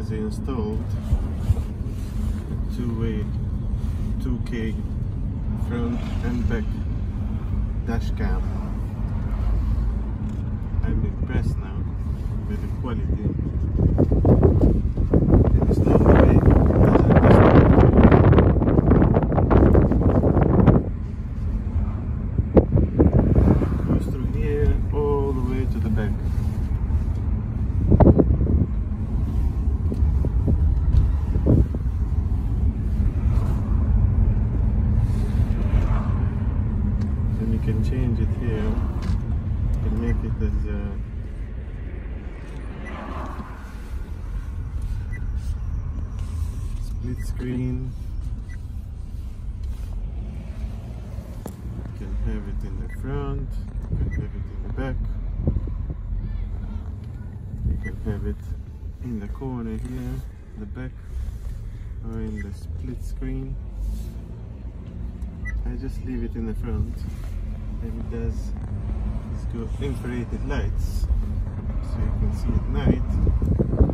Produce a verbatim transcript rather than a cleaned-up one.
is installed two-way two K front and back dash cam. I'm impressed now with the quality. It is not the way it goes through here all the way to the back. And you can change it here. You can make it as a split screen. You can have it in the front, you can have it in the back, you can have it in the corner here, the back, or in the split screen. I just leave it in the front, and it does it's got infrared lights, so you can see at night